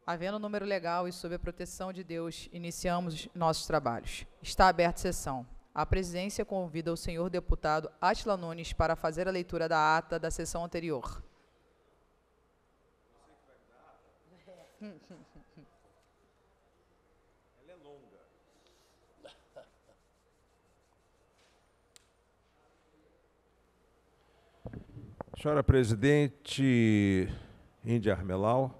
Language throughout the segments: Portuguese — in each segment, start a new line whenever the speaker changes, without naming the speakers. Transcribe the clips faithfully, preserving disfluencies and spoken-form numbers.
Havendo número legal e sob a proteção de Deus, iniciamos nossos trabalhos. Está aberta a sessão. A presidência convida o senhor deputado Átila Nunes para fazer a leitura da ata da sessão anterior.
Ela é longa. Senhora presidente Índia Armelau,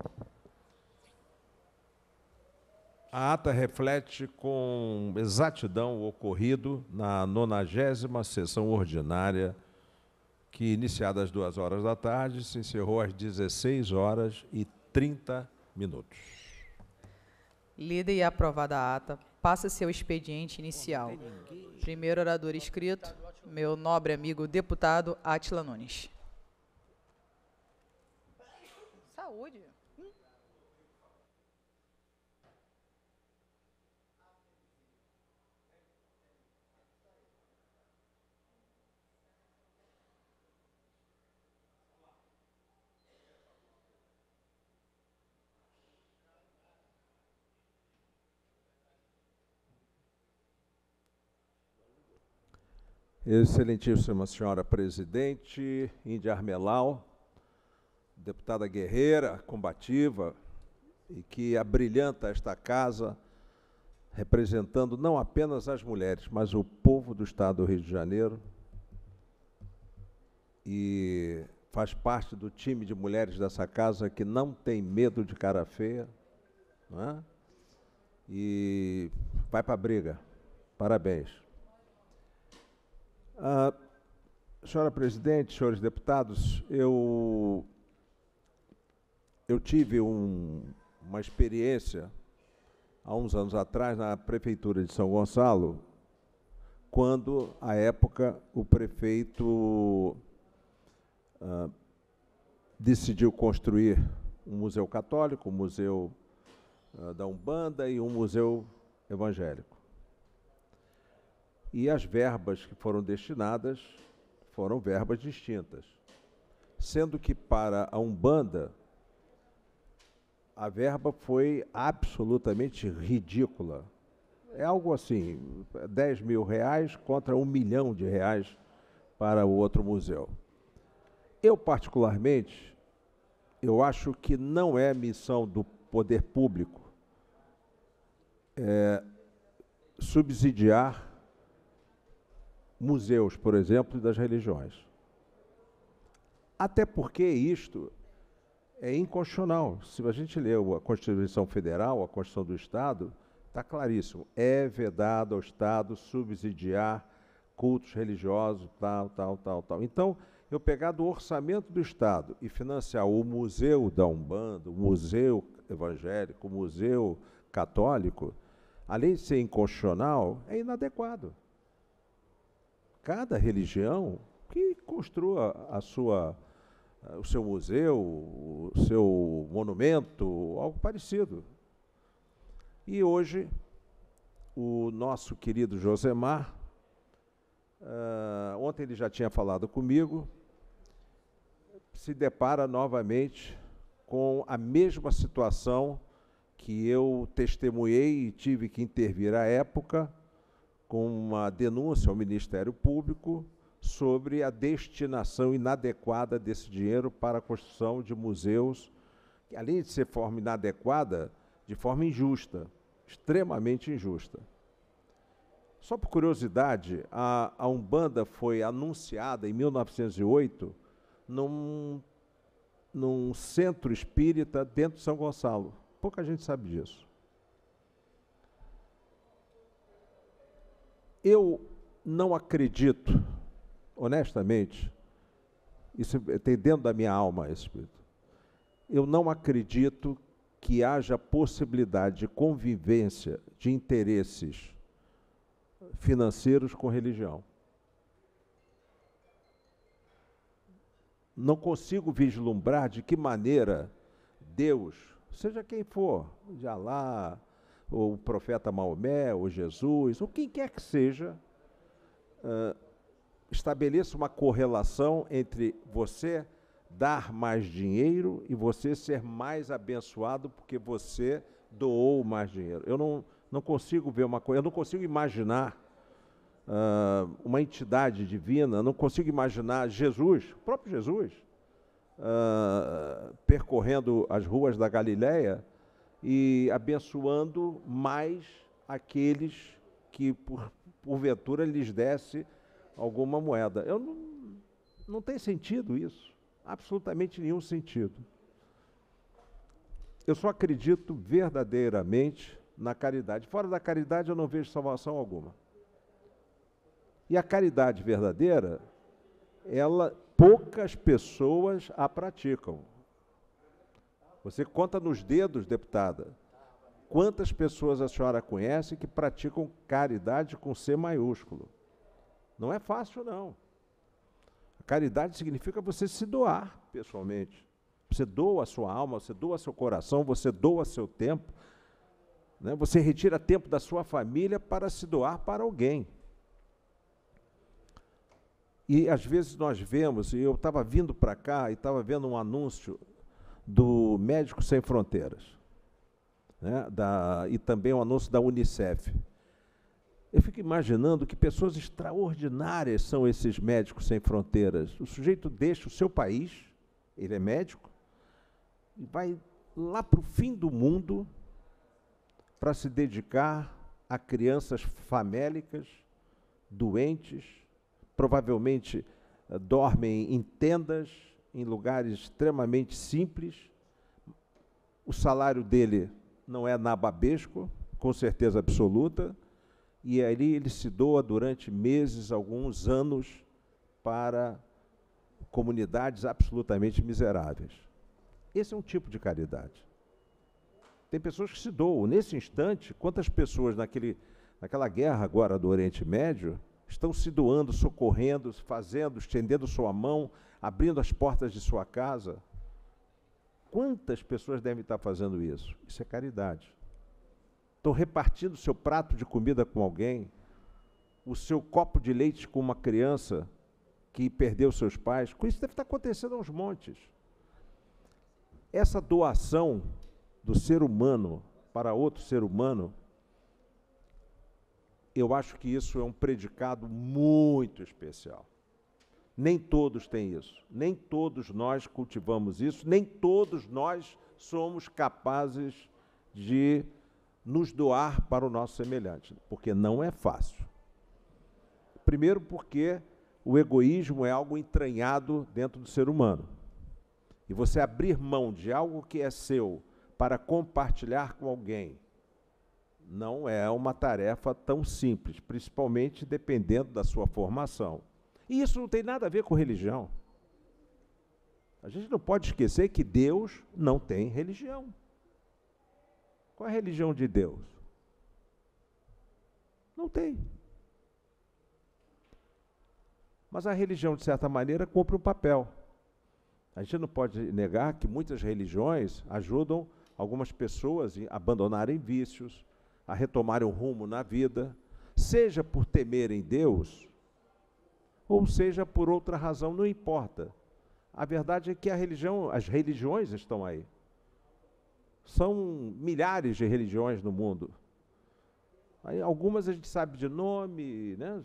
a ata reflete com exatidão o ocorrido na nonagésima sessão ordinária, que, iniciada às duas horas da tarde, se encerrou às dezesseis horas e trinta minutos.
Lida e aprovada a ata, passa-se ao expediente inicial. Primeiro orador inscrito, meu nobre amigo deputado Átila Nunes. Saúde.
Excelentíssima senhora presidente Índia Armelau, deputada guerreira, combativa, e que abrilhanta esta casa, representando não apenas as mulheres, mas o povo do Estado do Rio de Janeiro, e faz parte do time de mulheres dessa casa que não tem medo de cara feia, não é? E vai para a briga. Parabéns. Ah, senhora presidente, senhores deputados, eu, eu tive um, uma experiência há uns anos atrás na Prefeitura de São Gonçalo, quando, à época, o prefeito ah, decidiu construir um museu católico, um museu ah, da Umbanda e um museu evangélico. E as verbas que foram destinadas foram verbas distintas, sendo que para a Umbanda a verba foi absolutamente ridícula. É algo assim, dez mil reais contra um milhão de reais para o outro museu. Eu, particularmente, eu acho que não é missão do poder público é, subsidiar museus, por exemplo, das religiões. Até porque isto é inconstitucional. Se a gente lê a Constituição Federal, a Constituição do Estado, está claríssimo. É vedado ao Estado subsidiar cultos religiosos, tal, tal, tal, tal. Então, eu pegar do orçamento do Estado e financiar o Museu da Umbanda, o Museu Evangélico, o Museu Católico, além de ser inconstitucional, é inadequado. Cada religião que construa a sua, o seu museu, o seu monumento, algo parecido. E hoje, o nosso querido Josemar, uh, ontem ele já tinha falado comigo, se depara novamente com a mesma situação que eu testemunhei e tive que intervir à época, com uma denúncia ao Ministério Público sobre a destinação inadequada desse dinheiro para a construção de museus, que, além de ser forma inadequada, de forma injusta, extremamente injusta. Só por curiosidade, a, a Umbanda foi anunciada em mil novecentos e oito num, num centro espírita dentro de São Gonçalo. Pouca gente sabe disso. Eu não acredito, honestamente, isso tem dentro da minha alma, Espírito, eu não acredito que haja possibilidade de convivência de interesses financeiros com religião. Não consigo vislumbrar de que maneira Deus, seja quem for, de Alá, ou o profeta Maomé, ou Jesus, ou quem quer que seja, uh, estabeleça uma correlação entre você dar mais dinheiro e você ser mais abençoado porque você doou mais dinheiro. Eu não, não consigo ver uma coisa, eu não consigo imaginar uh, uma entidade divina, eu não consigo imaginar Jesus, o próprio Jesus, uh, percorrendo as ruas da Galileia e abençoando mais aqueles que, por, porventura, lhes desse alguma moeda. Eu não, não tem sentido isso, absolutamente nenhum sentido. Eu só acredito verdadeiramente na caridade. Fora da caridade eu não vejo salvação alguma. E a caridade verdadeira, ela, poucas pessoas a praticam. Você conta nos dedos, deputada, quantas pessoas a senhora conhece que praticam caridade com C maiúsculo. Não é fácil, não. A caridade significa você se doar pessoalmente. Você doa a sua alma, você doa seu coração, você doa seu tempo, né? Você retira tempo da sua família para se doar para alguém. E às vezes nós vemos, e eu estava vindo para cá e estava vendo um anúncio do Médicos Sem Fronteiras, né? da, e também um anúncio da Unicef. Eu fico imaginando que pessoas extraordinárias são esses Médicos Sem Fronteiras. O sujeito deixa o seu país, ele é médico, e vai lá para o fim do mundo para se dedicar a crianças famélicas, doentes, provavelmente uh, dormem em tendas, em lugares extremamente simples. O salário dele não é nababesco, com certeza absoluta, e ali ele se doa durante meses, alguns anos, para comunidades absolutamente miseráveis. Esse é um tipo de caridade. Tem pessoas que se doam. Nesse instante, quantas pessoas naquele, naquela guerra agora do Oriente Médio estão se doando, socorrendo, fazendo, estendendo sua mão, abrindo as portas de sua casa? Quantas pessoas devem estar fazendo isso? Isso é caridade. Estão repartindo o seu prato de comida com alguém, o seu copo de leite com uma criança que perdeu seus pais. Com isso deve estar acontecendo aos montes. Essa doação do ser humano para outro ser humano, eu acho que isso é um predicado muito especial. Nem todos têm isso, nem todos nós cultivamos isso, nem todos nós somos capazes de nos doar para o nosso semelhante, porque não é fácil. Primeiro porque o egoísmo é algo entranhado dentro do ser humano. E você abrir mão de algo que é seu para compartilhar com alguém não é uma tarefa tão simples, principalmente dependendo da sua formação. E isso não tem nada a ver com religião. A gente não pode esquecer que Deus não tem religião. Qual é a religião de Deus? Não tem. Mas a religião, de certa maneira, cumpre um papel. A gente não pode negar que muitas religiões ajudam algumas pessoas a abandonarem vícios, a retomarem o rumo na vida, seja por temerem Deus, ou seja por outra razão, não importa. A verdade é que a religião, as religiões estão aí. São milhares de religiões no mundo. Aí, algumas a gente sabe de nome, né?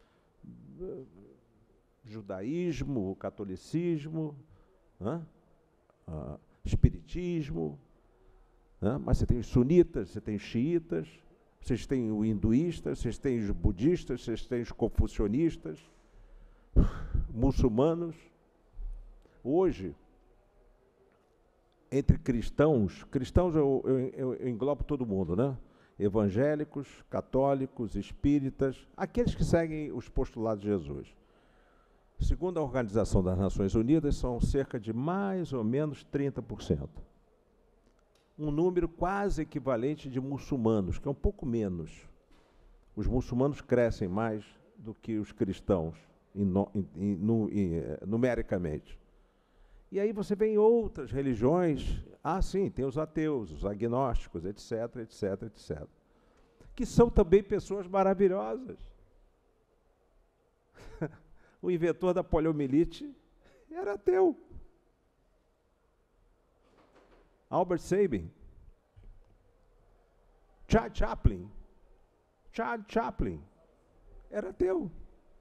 Judaísmo, catolicismo, né? ah, espiritismo, né? Mas você tem os sunitas, você tem os xiitas, vocês têm os hinduístas, vocês têm os budistas, vocês têm os confucionistas, muçulmanos. Hoje, entre cristãos, cristãos eu, eu, eu englobo todo mundo, né? Evangélicos, católicos, espíritas, aqueles que seguem os postulados de Jesus. Segundo a Organização das Nações Unidas, são cerca de mais ou menos trinta por cento. Um número quase equivalente de muçulmanos, que é um pouco menos. Os muçulmanos crescem mais do que os cristãos, ino, in, in, no, in, numericamente. E aí você vê em outras religiões, ah, sim, tem os ateus, os agnósticos, etc, etc, etcétera, que são também pessoas maravilhosas. O inventor da poliomielite era ateu. Albert Sabin, Charles Chaplin, Charles Chaplin, era ateu.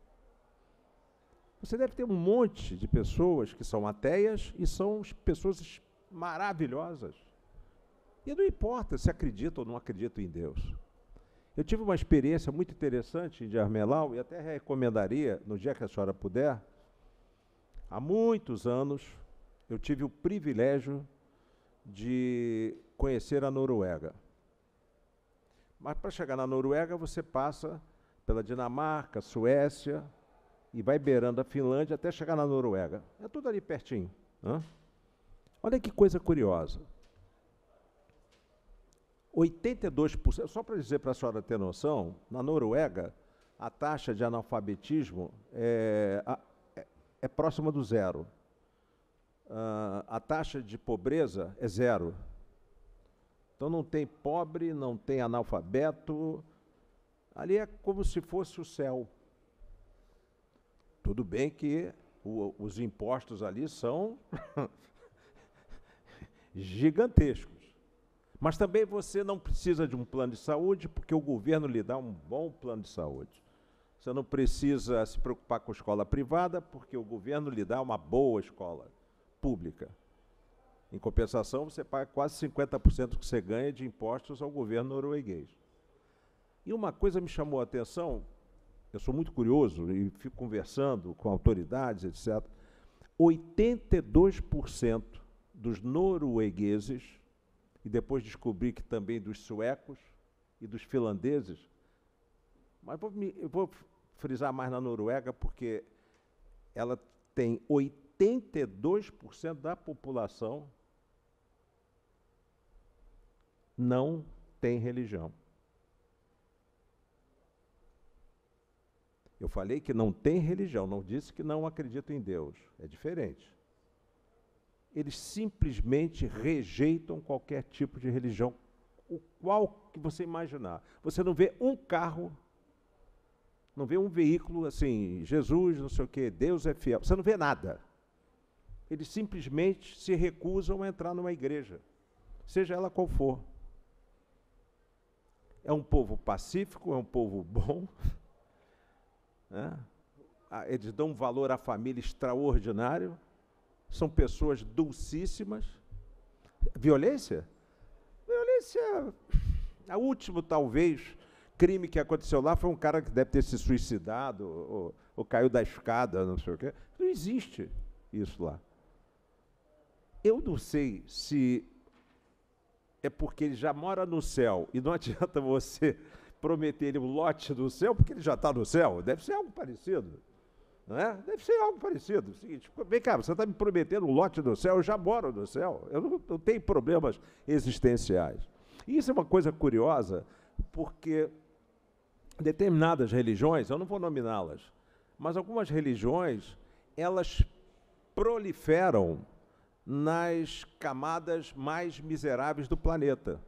Você deve ter um monte de pessoas que são ateias e são pessoas maravilhosas. E não importa se acreditam ou não acreditam em Deus. Eu tive uma experiência muito interessante em Jarmelau, e até recomendaria, no dia que a senhora puder. Há muitos anos, eu tive o privilégio de conhecer a Noruega. Mas para chegar na Noruega, você passa pela Dinamarca, Suécia, e vai beirando a Finlândia até chegar na Noruega. É tudo ali pertinho. Né? Olha que coisa curiosa. oitenta e dois por cento, só para dizer para a senhora ter noção, na Noruega, a taxa de analfabetismo é, é, é próxima do zero. Uh, a taxa de pobreza é zero. Então não tem pobre, não tem analfabeto. Ali é como se fosse o céu. Tudo bem que o, os impostos ali são gigantescos. Mas também você não precisa de um plano de saúde, porque o governo lhe dá um bom plano de saúde. Você não precisa se preocupar com escola privada, porque o governo lhe dá uma boa escola pública. Em compensação, você paga quase cinquenta por cento do que você ganha de impostos ao governo norueguês. E uma coisa me chamou a atenção, eu sou muito curioso e fico conversando com autoridades, etcétera. oitenta e dois por cento dos noruegueses, e depois descobri que também dos suecos e dos finlandeses, mas vou me, eu vou frisar mais na Noruega, porque ela tem oitenta e dois por cento da população não tem religião. Eu falei que não tem religião, não disse que não acredito em Deus. É diferente. Eles simplesmente rejeitam qualquer tipo de religião, o qual que você imaginar. Você não vê um carro, não vê um veículo assim, Jesus, não sei o quê, Deus é fiel. Você não vê nada. Eles simplesmente se recusam a entrar numa igreja, seja ela qual for. É um povo pacífico, é um povo bom. Né? Eles dão um valor à família extraordinário. São pessoas dulcíssimas. Violência? Violência. A último, talvez, crime que aconteceu lá foi um cara que deve ter se suicidado ou, ou caiu da escada, não sei o quê. Não existe isso lá. Eu não sei se é porque ele já mora no céu e não adianta você prometer ele um lote do céu, porque ele já está no céu. Deve ser algo parecido. Não é? Deve ser algo parecido. O seguinte, vem cá, você está me prometendo um lote do céu, eu já moro no céu. Eu não, não tenho problemas existenciais. E isso é uma coisa curiosa, porque determinadas religiões, eu não vou nominá-las, mas algumas religiões, elas proliferam nas camadas mais miseráveis do planeta.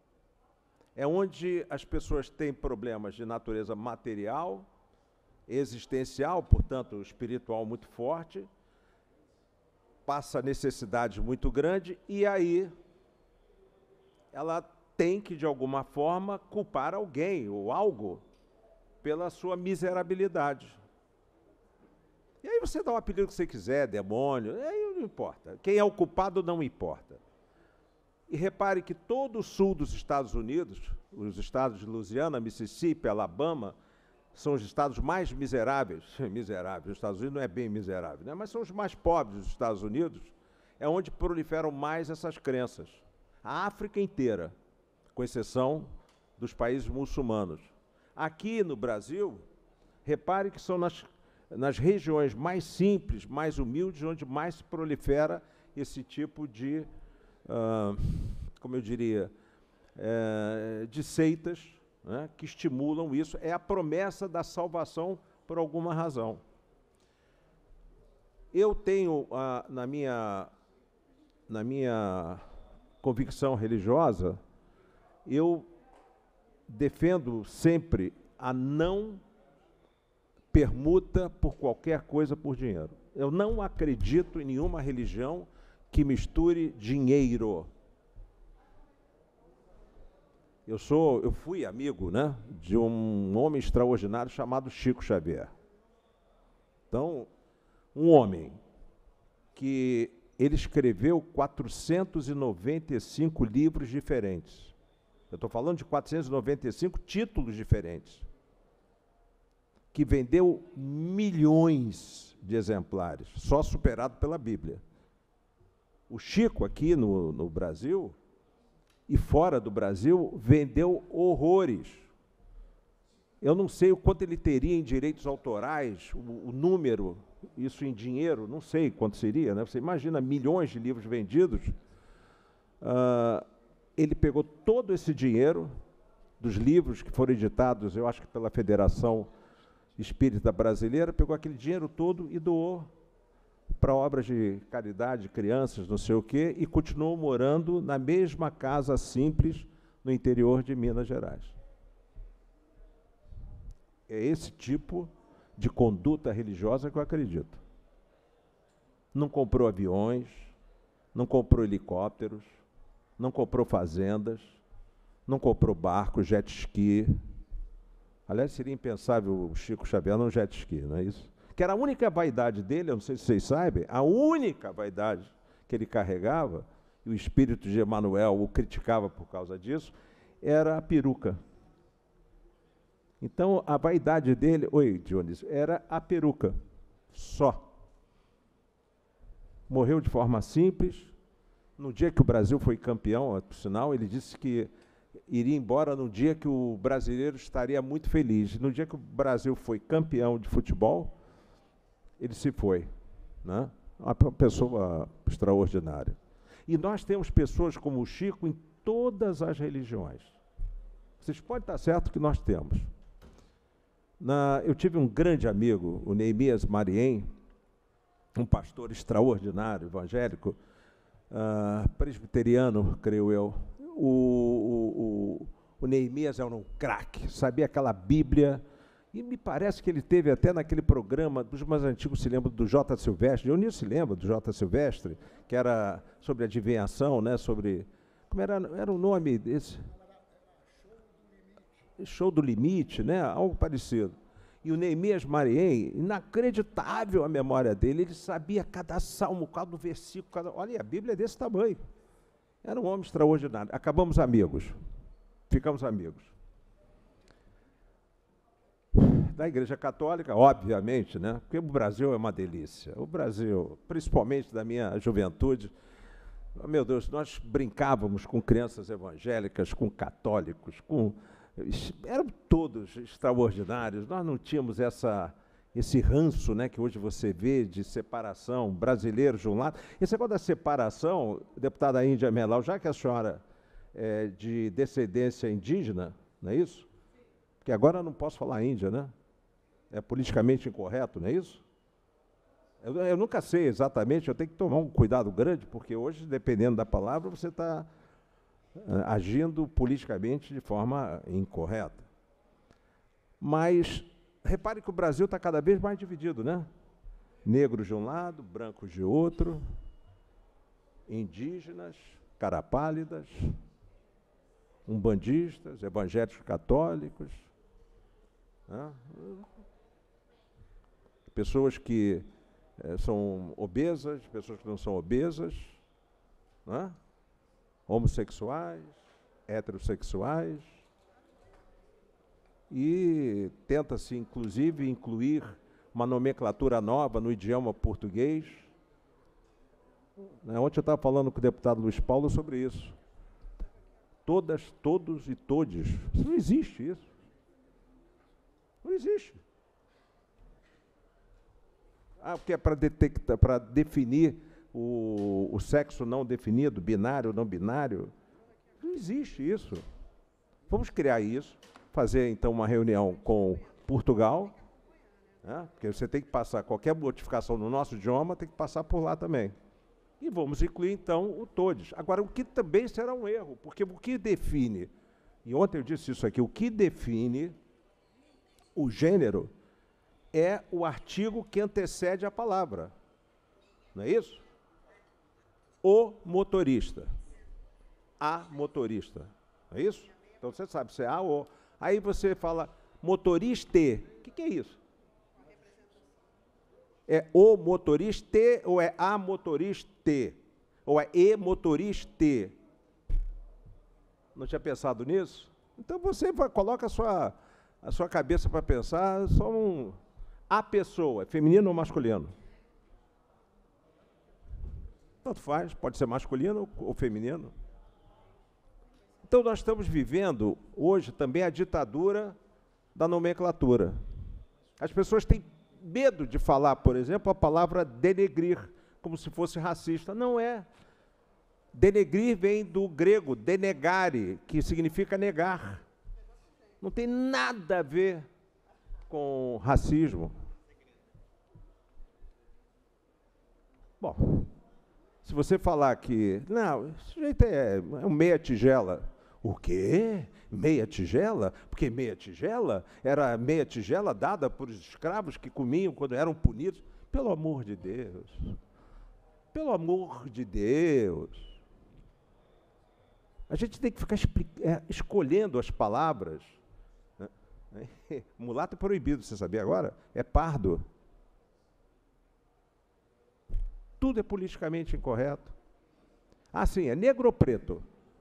É onde as pessoas têm problemas de natureza material, existencial, portanto, espiritual muito forte, passa necessidades muito grandes, e aí ela tem que, de alguma forma, culpar alguém ou algo pela sua miserabilidade. E aí você dá o apelido que você quiser, demônio, aí não importa. Quem é o culpado não importa. E repare que todo o sul dos Estados Unidos, os estados de Louisiana, Mississippi, Alabama, são os estados mais miseráveis. Miseráveis, os Estados Unidos não é bem miserável, né? Mas são os mais pobres dos Estados Unidos, é onde proliferam mais essas crenças. A África inteira, com exceção dos países muçulmanos. Aqui no Brasil, repare que são nas, nas regiões mais simples, mais humildes, onde mais se prolifera esse tipo de, uh, como eu diria, é, de seitas, né, que estimulam isso. É a promessa da salvação por alguma razão. Eu tenho, uh, na minha, na minha convicção religiosa, eu defendo sempre a não permuta por qualquer coisa por dinheiro. Eu não acredito em nenhuma religião que misture dinheiro. Eu, sou, eu fui amigo, né, de um homem extraordinário chamado Chico Xavier. Então, um homem que ele escreveu quatrocentos e noventa e cinco livros diferentes. Eu estou falando de quatrocentos e noventa e cinco títulos diferentes, que vendeu milhões de exemplares, só superado pela Bíblia. O Chico, aqui no, no Brasil, e fora do Brasil, vendeu horrores. Eu não sei o quanto ele teria em direitos autorais, o, o número, isso em dinheiro, não sei quanto seria, né? Você imagina milhões de livros vendidos. Uh, ele pegou todo esse dinheiro dos livros que foram editados, eu acho que pela Federação Espírita Brasileira, pegou aquele dinheiro todo e doou para obras de caridade, crianças, não sei o quê, e continuou morando na mesma casa simples no interior de Minas Gerais. É esse tipo de conduta religiosa que eu acredito. Não comprou aviões, não comprou helicópteros, não comprou fazendas, não comprou barcos, jet ski. Aliás, seria impensável o Chico Xavier num jet ski, não é isso? Que era a única vaidade dele, eu não sei se vocês sabem, a única vaidade que ele carregava, e o espírito de Emmanuel o criticava por causa disso, era a peruca. Então, a vaidade dele, oi, Dionísio, era a peruca, só. Morreu de forma simples. No dia que o Brasil foi campeão, por sinal, ele disse que iria embora no dia que o brasileiro estaria muito feliz. No dia que o Brasil foi campeão de futebol, ele se foi, né? Uma pessoa extraordinária. E nós temos pessoas como o Chico em todas as religiões. Vocês podem estar certo que nós temos. Na, eu tive um grande amigo, o Neemias Mariem, um pastor extraordinário, evangélico, uh, presbiteriano, creio eu. O, o, o, o Neemias era um craque, sabia aquela Bíblia. E me parece que ele teve até naquele programa, dos mais antigos se lembram do J. Silvestre, Dionísio se lembra do J. Silvestre, que era sobre adivinhação, né, sobre... Como era, era o nome desse? Show do Limite, né, algo parecido. E o Neemias Mariem, inacreditável a memória dele, ele sabia cada salmo, cada versículo, cada... Olha, a Bíblia é desse tamanho. Era um homem extraordinário. Acabamos amigos, ficamos amigos. Da Igreja Católica, obviamente, né? Porque o Brasil é uma delícia. O Brasil, principalmente da minha juventude, oh, meu Deus, nós brincávamos com crianças evangélicas, com católicos, com... eram todos extraordinários. Nós não tínhamos essa, esse ranço, né, que hoje você vê de separação, brasileiros de um lado. Esse negócio da separação, deputada Índia Melau, já que a senhora é de descendência indígena, não é isso? Porque agora eu não posso falar Índia, né? É politicamente incorreto, não é isso? Eu, eu nunca sei exatamente, eu tenho que tomar um cuidado grande, porque hoje, dependendo da palavra, você está uh, agindo politicamente de forma incorreta. Mas, repare que o Brasil está cada vez mais dividido, né? Negros de um lado, brancos de outro, indígenas, carapálidas, umbandistas, evangélicos católicos, né? Pessoas que eh, são obesas, pessoas que não são obesas, né? Homossexuais, heterossexuais, e tenta-se, inclusive, incluir uma nomenclatura nova no idioma português. Né? Ontem eu estava falando com o deputado Luiz Paulo sobre isso. Todas, todos e todes. Isso não existe, isso. Não existe. Ah, porque é para detectar, para definir o, o sexo não definido, binário, não binário. Não existe isso. Vamos criar isso, fazer então uma reunião com Portugal, né? Porque você tem que passar qualquer modificação no nosso idioma, tem que passar por lá também. E vamos incluir, então, o todes. Agora, o que também será um erro, porque o que define, e ontem eu disse isso aqui, o que define o gênero é o artigo que antecede a palavra. Não é isso? O motorista. A motorista. Não é isso? Então você sabe se é A ou... Aí você fala motorista. O que, que é isso? É o motorista ou é a motorista? Ou é e motorista? Não tinha pensado nisso? Então você vai, coloca a sua, a sua cabeça para pensar só um... A pessoa, feminino ou masculino? Tanto faz, pode ser masculino ou feminino. Então nós estamos vivendo hoje também a ditadura da nomenclatura. As pessoas têm medo de falar, por exemplo, a palavra denegrir, como se fosse racista. Não é. Denegrir vem do grego denegare, que significa negar. Não tem nada a ver com racismo. Bom, se você falar que... Não, esse jeito é, é um meia tigela. O quê? Meia tigela? Porque meia tigela era meia tigela dada por escravos que comiam quando eram punidos. Pelo amor de Deus. Pelo amor de Deus. A gente tem que ficar é, escolhendo as palavras. Mulato é proibido, você sabia agora? É pardo. Tudo é politicamente incorreto. Ah, sim, é negro ou preto?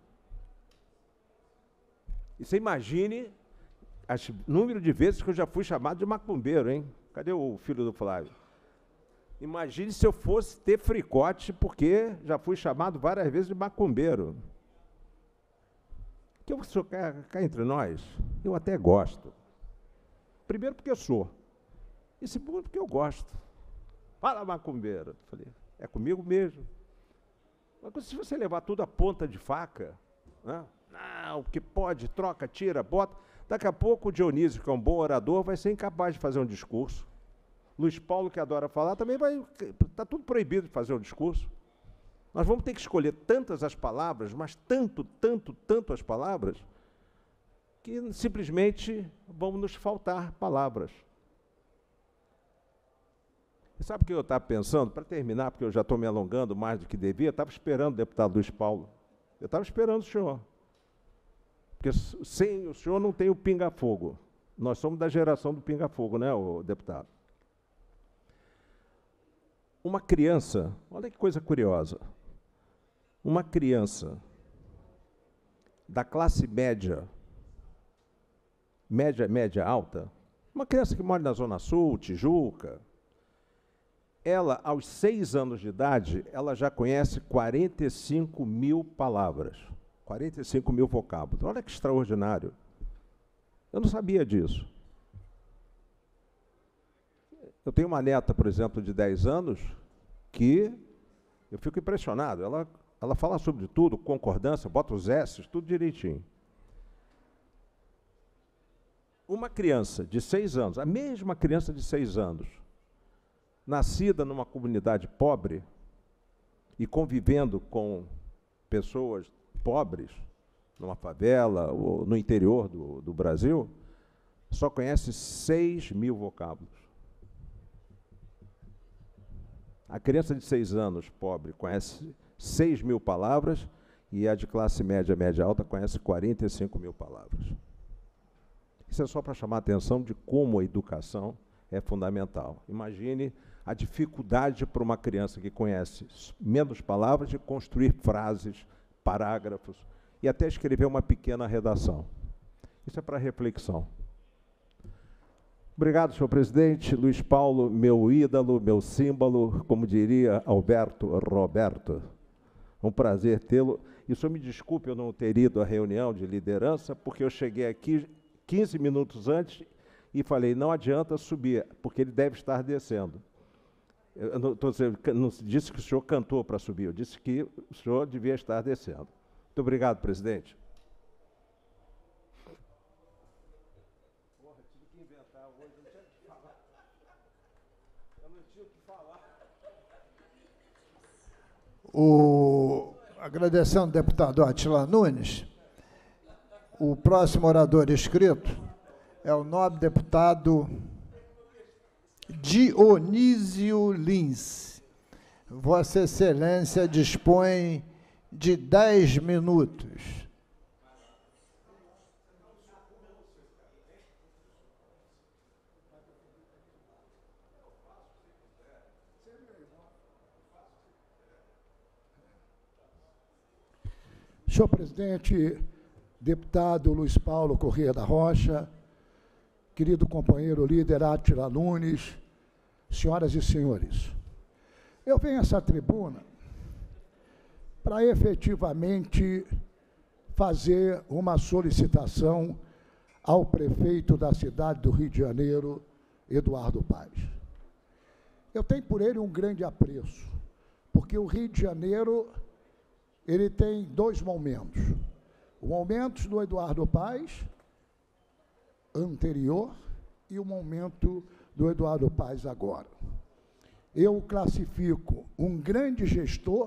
E você imagine o número de vezes que eu já fui chamado de macumbeiro, hein? Cadê o filho do Flávio? Imagine se eu fosse ter fricote, porque já fui chamado várias vezes de macumbeiro. Que eu sou cá, cá entre nós, eu até gosto. Primeiro porque eu sou. E segundo porque eu gosto. Fala, macumbeiro. Falei, é comigo mesmo. Mas se você levar tudo a ponta de faca, né? Não, porque pode, troca, tira, bota. Daqui a pouco o Dionísio, que é um bom orador, vai ser incapaz de fazer um discurso. Luiz Paulo, que adora falar, também vai... Está tudo proibido de fazer um discurso. Nós vamos ter que escolher tantas as palavras, mas tanto, tanto, tanto as palavras, que simplesmente vão nos faltar palavras. E sabe o que eu estava pensando? Para terminar, porque eu já estou me alongando mais do que devia, eu estava esperando o deputado Luiz Paulo. Eu estava esperando o senhor. Porque sem o senhor não tem o pinga-fogo. Nós somos da geração do pinga-fogo, né, o deputado? Uma criança, olha que coisa curiosa, uma criança da classe média, média, média alta, uma criança que mora na Zona Sul, Tijuca, ela, aos seis anos de idade, ela já conhece quarenta e cinco mil palavras, quarenta e cinco mil vocábulos. Olha que extraordinário. Eu não sabia disso. Eu tenho uma neta, por exemplo, de dez anos, que eu fico impressionado. Ela, ela fala sobre tudo, concordância, bota os S's, tudo direitinho. Uma criança de seis anos, a mesma criança de seis anos, nascida numa comunidade pobre e convivendo com pessoas pobres, numa favela ou no interior do, do Brasil, só conhece seis mil vocábulos. A criança de seis anos, pobre, conhece seis mil palavras e a de classe média, média alta, conhece quarenta e cinco mil palavras. Isso é só para chamar a atenção de como a educação é fundamental. Imagine a dificuldade para uma criança que conhece menos palavras de construir frases, parágrafos e até escrever uma pequena redação. Isso é para reflexão. Obrigado, senhor presidente. Luiz Paulo, meu ídolo, meu símbolo, como diria Alberto Roberto. Um prazer tê-lo. E o senhor me desculpe eu não ter ido à reunião de liderança, porque eu cheguei aqui quinze minutos antes e falei, não adianta subir, porque ele deve estar descendo. Eu não, tô dizendo, não disse que o senhor cantou para subir, eu disse que o senhor devia estar descendo. Muito obrigado, presidente. Porra, tive que inventar hoje, não tinha o que falar. Eu não tinha o que falar.
O, agradecendo ao deputado Átila Nunes, o próximo orador inscrito é o nobre deputado Dionísio Lins. Vossa Excelência dispõe de dez minutos.
Senhor presidente, deputado Luiz Paulo Corrêa da Rocha, querido companheiro líder Átila Nunes, senhoras e senhores, eu venho a essa tribuna para efetivamente fazer uma solicitação ao prefeito da cidade do Rio de Janeiro, Eduardo Paes. Eu tenho por ele um grande apreço, porque o Rio de Janeiro, ele tem dois momentos. O momento do Eduardo Paes, anterior, e o momento do Eduardo Paes agora. Eu o classifico um grande gestor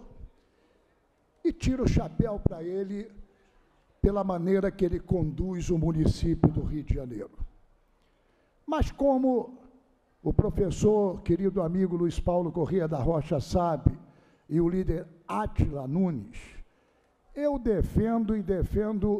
e tiro o chapéu para ele pela maneira que ele conduz o município do Rio de Janeiro. Mas como o professor, querido amigo Luiz Paulo Corrêa da Rocha sabe, e o líder Átila Nunes, eu defendo e defendo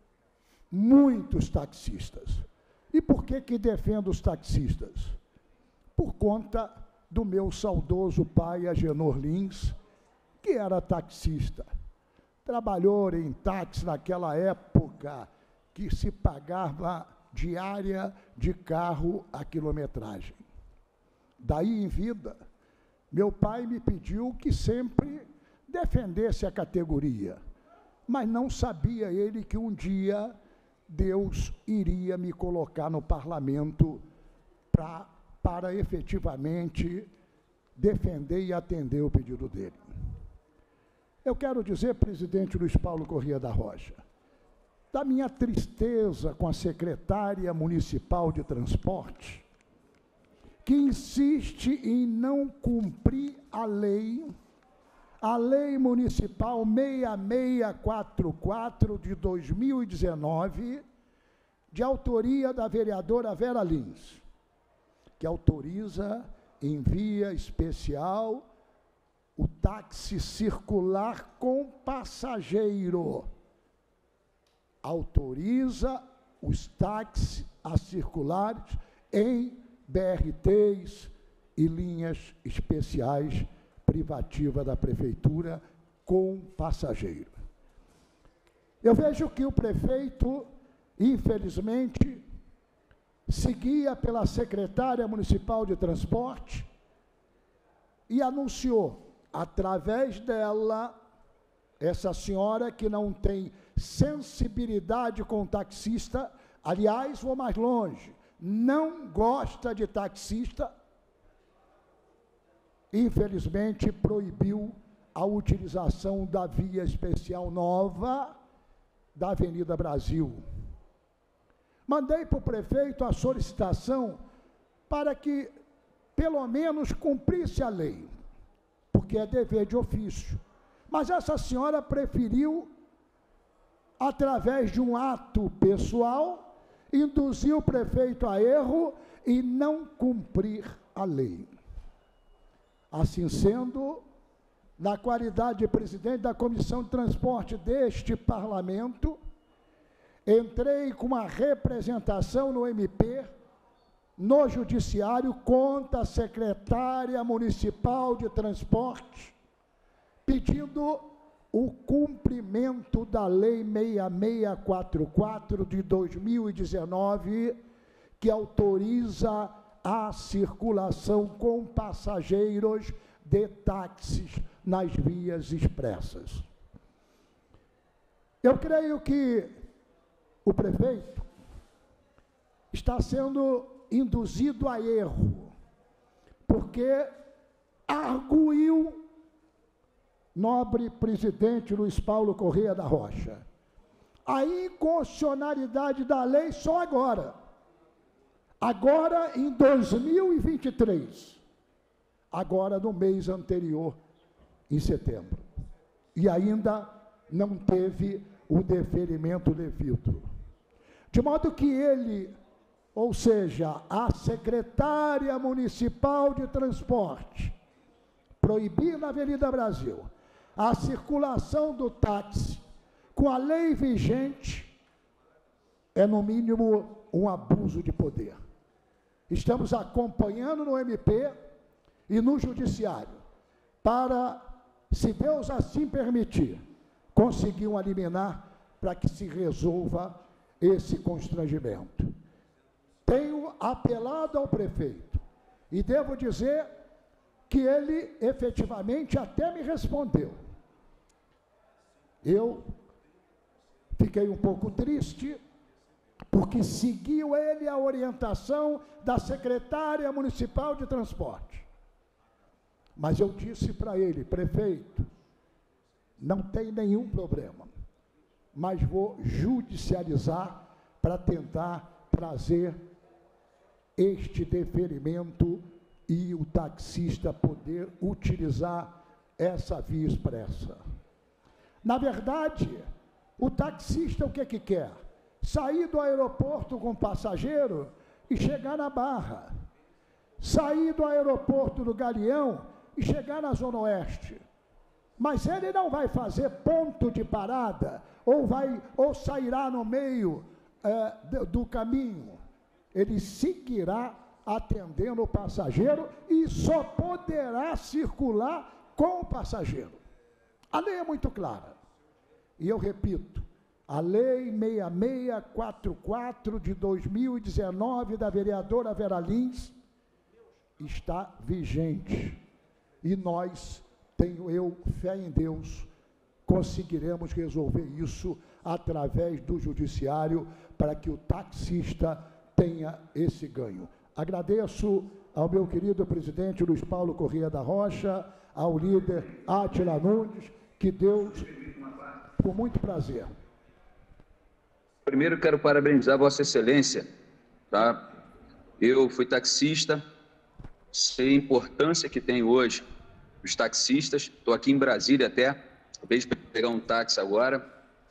muitos taxistas. E por que que defendo os taxistas? Por conta do meu saudoso pai, Agenor Lins, que era taxista. Trabalhou em táxi naquela época que se pagava diária de carro a quilometragem. Daí em vida, meu pai me pediu que sempre defendesse a categoria, mas não sabia ele que um dia Deus iria me colocar no parlamento pra, para efetivamente defender e atender o pedido dele. Eu quero dizer, presidente Luiz Paulo Corrêa da Rocha, da minha tristeza com a secretária municipal de transporte, que insiste em não cumprir a lei, a lei municipal seis seis quatro quatro de dois mil e dezenove, de autoria da vereadora Vera Lins, que autoriza em via especial o táxi circular com passageiro. Autoriza os táxis a circular em B R Ts e linhas especiais privativa da prefeitura com passageiro. Eu vejo que o prefeito, infelizmente, seguia pela secretária municipal de transporte e anunciou, através dela, essa senhora que não tem sensibilidade com o taxista, aliás, vou mais longe, não gosta de taxista, infelizmente proibiu a utilização da via especial nova da Avenida Brasil. Mandei para o prefeito a solicitação para que, pelo menos, cumprisse a lei, porque é dever de ofício. Mas essa senhora preferiu, através de um ato pessoal, induzir o prefeito a erro e não cumprir a lei. Assim sendo, na qualidade de presidente da Comissão de Transporte deste Parlamento, entrei com uma representação no M P, no Judiciário, contra a secretária municipal de transporte, pedindo o cumprimento da Lei seis seis quatro quatro de dois mil e dezenove, que autoriza a circulação com passageiros de táxis nas vias expressas. Eu creio que o prefeito está sendo induzido a erro, porque arguiu, nobre presidente Luiz Paulo Corrêa da Rocha, a inconstitucionalidade da lei só agora. Agora, em dois mil e vinte e três, agora no mês anterior, em setembro. E ainda não teve o deferimento devido. De modo que ele, ou seja, a secretária municipal de transporte, proibir na Avenida Brasil a circulação do táxi com a lei vigente, é no mínimo um abuso de poder. Estamos acompanhando no M P e no Judiciário, para, se Deus assim permitir, conseguir uma liminar para que se resolva esse constrangimento. Tenho apelado ao prefeito e devo dizer que ele efetivamente até me respondeu. Eu fiquei um pouco triste, porque seguiu ele a orientação da secretária municipal de transporte. Mas eu disse para ele: prefeito, não tem nenhum problema, mas vou judicializar para tentar trazer este deferimento e o taxista poder utilizar essa via expressa. Na verdade, o taxista o que que quer? Sair do aeroporto com passageiro e chegar na Barra. Sair do aeroporto do Galeão e chegar na Zona Oeste. Mas ele não vai fazer ponto de parada, ou, vai, ou sairá no meio é, do, do caminho. Ele seguirá atendendo o passageiro e só poderá circular com o passageiro. A lei é muito clara. E eu repito, a lei seis seis quatro quatro de dois mil e dezenove da vereadora Vera Lins está vigente. E nós, tenho eu fé em Deus, conseguiremos resolver isso através do judiciário para que o taxista tenha esse ganho. Agradeço ao meu querido presidente Luiz Paulo Corrêa da Rocha, ao líder Átila Nunes, que Deus, com muito prazer.
Primeiro quero parabenizar Vossa Excelência, tá? Eu fui taxista, sei a importância que tem hoje os taxistas, estou aqui em Brasília até, acabei de pegar um táxi agora,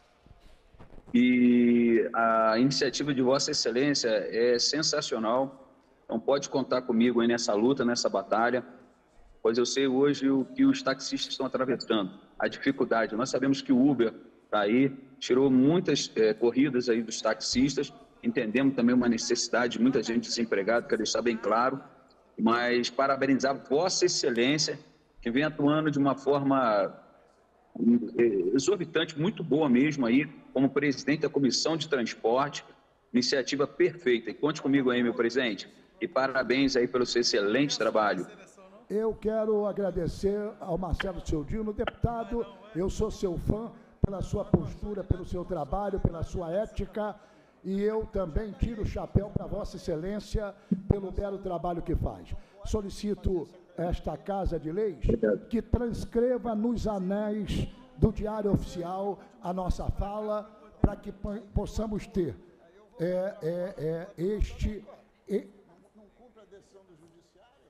e a iniciativa de Vossa Excelência é sensacional, então pode contar comigo aí nessa luta, nessa batalha, pois eu sei hoje o que os taxistas estão atravessando, a dificuldade. Nós sabemos que o Uber está aí, tirou muitas é, corridas aí dos taxistas, entendemos também uma necessidade de muita gente desempregada, quero deixar bem claro, mas parabenizar Vossa Excelência, que vem atuando de uma forma exorbitante, muito boa mesmo aí, como presidente da Comissão de Transporte, iniciativa perfeita. E conte comigo aí, meu presidente, e parabéns aí pelo seu excelente trabalho.
Eu quero agradecer ao Marcelo Cialdino, deputado, eu sou seu fã, pela sua postura, pelo seu trabalho, pela sua ética, e eu também tiro o chapéu para Vossa Excelência pelo belo trabalho que faz. Solicito esta Casa de Leis que transcreva nos anéis do Diário Oficial a nossa fala, para que possamos ter é, é, é, este... E, não cumpre a decisão do Judiciário?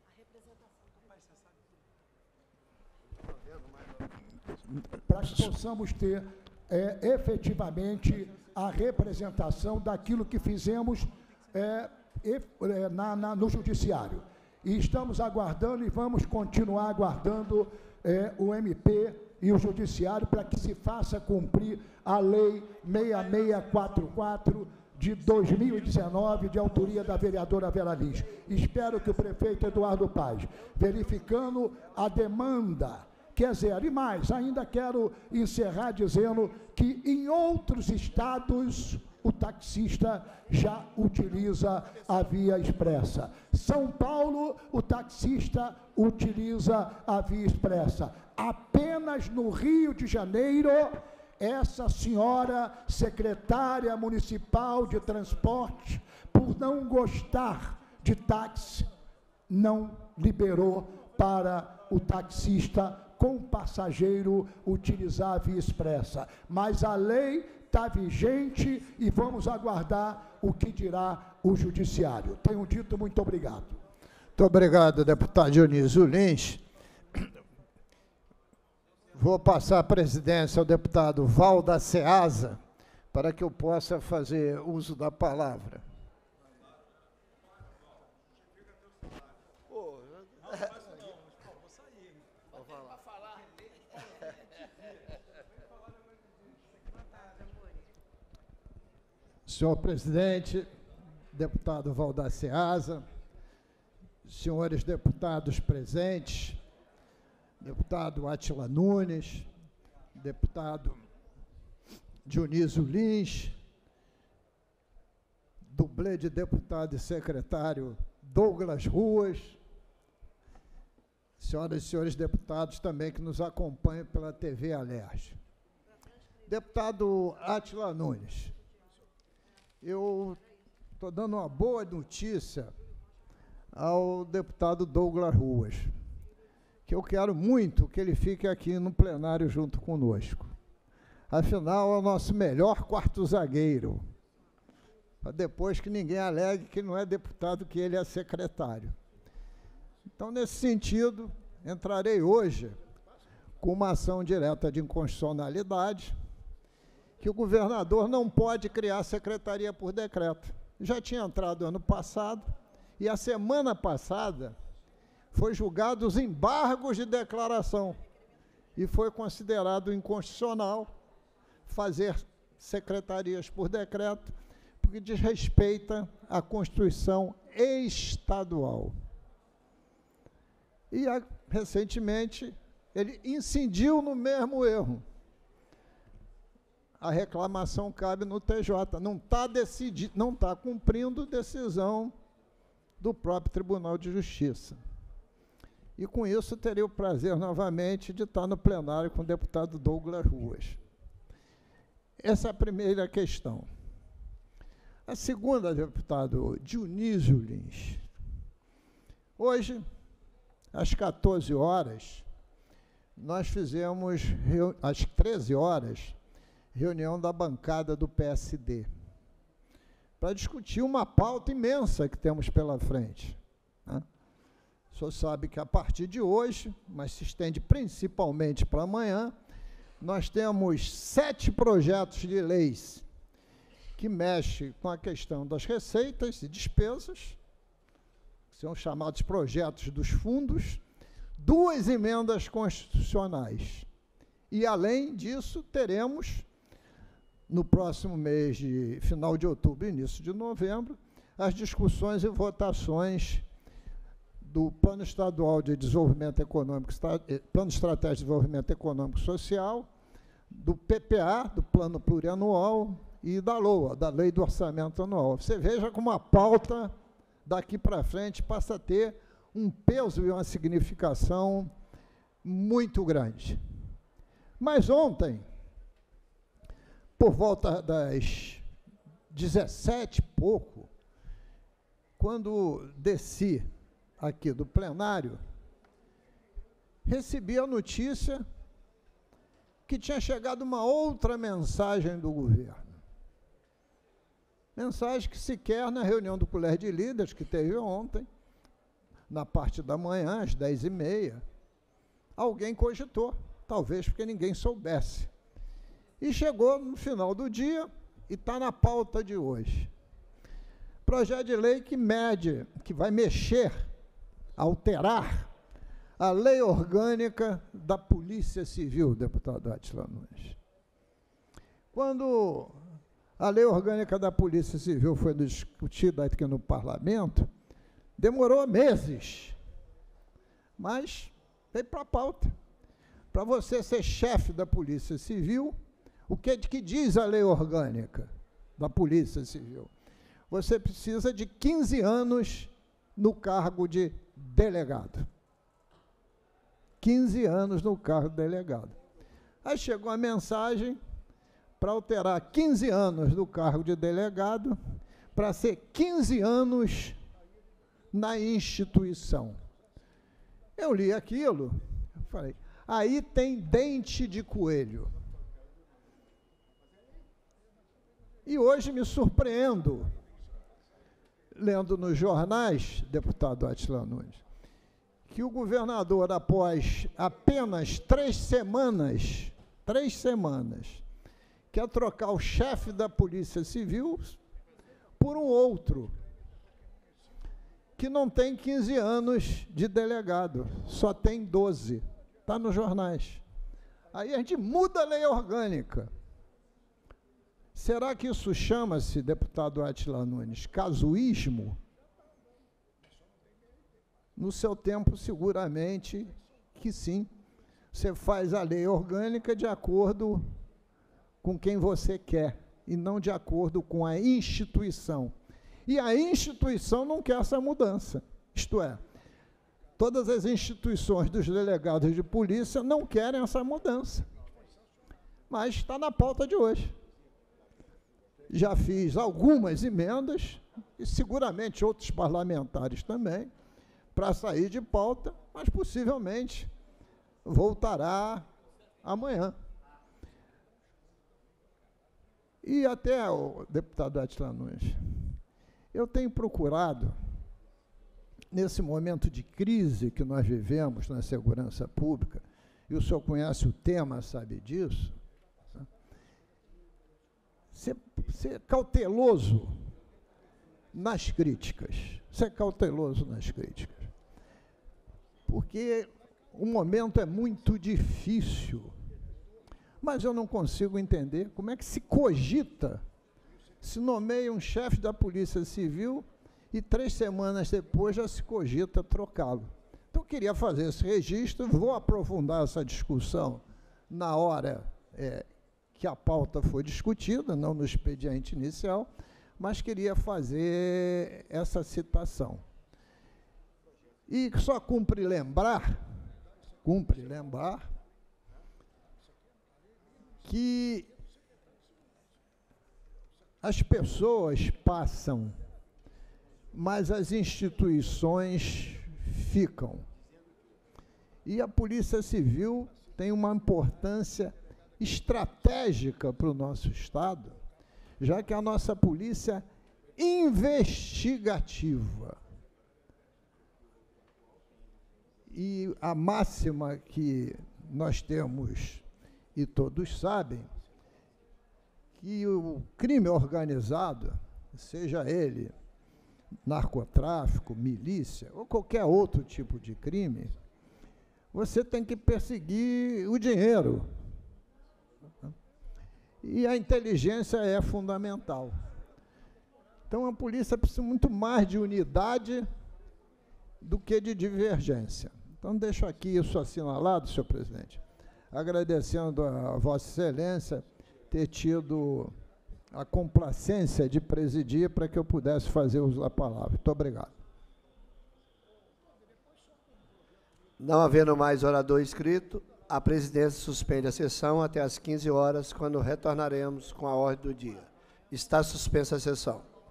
Para que possamos ter é, efetivamente a representação daquilo que fizemos é, é, na, na, no Judiciário. E estamos aguardando e vamos continuar aguardando é, o M P e o Judiciário para que se faça cumprir a Lei seis seis quatro quatro de dois mil e dezenove, de autoria da vereadora Vera Lins. Espero que o prefeito Eduardo Paes, verificando a demanda, quer dizer, e mais, ainda quero encerrar dizendo que em outros estados o taxista já utiliza a via expressa. São Paulo, o taxista utiliza a via expressa. Apenas no Rio de Janeiro, essa senhora secretária municipal de transporte, por não gostar de táxi, não liberou para o taxista com passageiro utilizar a via expressa. Mas a lei está vigente e vamos aguardar o que dirá o Judiciário. Tenho dito, muito obrigado.
Muito obrigado, deputado Dionísio Lins. Vou passar a presidência ao deputado Val da Ceasa, para que eu possa fazer uso da palavra. Senhor presidente, deputado Val da Ceasa, senhores deputados presentes, deputado Átila Nunes, deputado Dionísio Lins, dublê de deputado e secretário Douglas Ruas, senhoras e senhores deputados também que nos acompanham pela T V Alerj. Deputado Átila Nunes, eu estou dando uma boa notícia ao deputado Douglas Ruas, que eu quero muito que ele fique aqui no plenário junto conosco. Afinal, é o nosso melhor quarto zagueiro, para depois que ninguém alegue que não é deputado, que ele é secretário. Então, nesse sentido, entrarei hoje com uma ação direta de inconstitucionalidade, que o governador não pode criar secretaria por decreto. Já tinha entrado ano passado, e a semana passada foi julgado os embargos de declaração, e foi considerado inconstitucional fazer secretarias por decreto, porque desrespeita a Constituição estadual. E, a, recentemente, ele incidiu no mesmo erro. A reclamação cabe no T J, não está decidindo, não está cumprindo decisão do próprio Tribunal de Justiça. E, com isso, terei o prazer, novamente, de estar no plenário com o deputado Douglas Ruas. Essa é a primeira questão. A segunda, deputado Dionísio Lins. Hoje, às quatorze horas, nós fizemos, às treze horas, reunião da bancada do P S D, para discutir uma pauta imensa que temos pela frente, né? O senhor sabe que a partir de hoje, mas se estende principalmente para amanhã, nós temos sete projetos de leis que mexem com a questão das receitas e despesas, que são chamados projetos dos fundos, duas emendas constitucionais. E, além disso, teremos, no próximo mês de final de outubro e início de novembro, as discussões e votações do Plano Estadual de Desenvolvimento Econômico, Plano Estratégico de Desenvolvimento Econômico e Social, do P P A, do Plano Plurianual, e da LOA, da Lei do Orçamento Anual. Você veja como a pauta daqui para frente passa a ter um peso e uma significação muito grande. Mas ontem, por volta das dezessete e pouco, quando desci aqui do plenário, recebi a notícia que tinha chegado uma outra mensagem do governo. Mensagem que sequer na reunião do Colégio de Líderes, que teve ontem, na parte da manhã, às dez e meia, alguém cogitou, talvez porque ninguém soubesse. E chegou no final do dia e está na pauta de hoje. Projeto de lei que mede, que vai mexer, alterar a lei orgânica da Polícia Civil, deputado Átila Nunes. Quando a lei orgânica da Polícia Civil foi discutida aqui no Parlamento, demorou meses, mas veio para a pauta. Para você ser chefe da Polícia Civil, o que, que diz a lei orgânica da Polícia Civil? Você precisa de quinze anos no cargo de delegado. quinze anos no cargo de delegado. Aí chegou a mensagem para alterar quinze anos do cargo de delegado para ser quinze anos na instituição. Eu li aquilo, falei, aí tem dente de coelho. E hoje me surpreendo, lendo nos jornais, deputado Átila Nunes, que o governador, após apenas três semanas, três semanas, quer trocar o chefe da Polícia Civil por um outro, que não tem quinze anos de delegado, só tem doze. Está nos jornais. Aí a gente muda a lei orgânica. Será que isso chama-se, deputado Átila Nunes, casuísmo? No seu tempo, seguramente que sim. Você faz a lei orgânica de acordo com quem você quer, e não de acordo com a instituição. E a instituição não quer essa mudança. Isto é, todas as instituições dos delegados de polícia não querem essa mudança. Mas está na pauta de hoje. Já fiz algumas emendas, e seguramente outros parlamentares também, para sair de pauta, mas possivelmente voltará amanhã. E até, o deputado Átila Nunes, eu tenho procurado, nesse momento de crise que nós vivemos na segurança pública, e o senhor conhece o tema, sabe disso, né? ser, ser cauteloso nas críticas, ser cauteloso nas críticas, porque o momento é muito difícil, mas eu não consigo entender como é que se cogita, se nomeia um chefe da Polícia Civil e três semanas depois já se cogita trocá-lo. Então, eu queria fazer esse registro, vou aprofundar essa discussão na hora é, que a pauta foi discutida, não no expediente inicial, mas queria fazer essa citação. E só cumpre lembrar, cumpre lembrar, que as pessoas passam, mas as instituições ficam. E a Polícia Civil tem uma importância estratégica para o nosso Estado, já que a nossa polícia investigativa. E a máxima que nós temos, e todos sabem, que o crime organizado, seja ele narcotráfico, milícia, ou qualquer outro tipo de crime, você tem que perseguir o dinheiro. E a inteligência é fundamental. Então, a polícia precisa muito mais de unidade do que de divergência. Então, deixo aqui isso assinalado, senhor presidente, agradecendo a Vossa Excelência ter tido a complacência de presidir para que eu pudesse fazer uso da palavra. Muito obrigado.
Não havendo mais orador inscrito, a presidência suspende a sessão até às quinze horas, quando retornaremos com a ordem do dia. Está suspensa a sessão.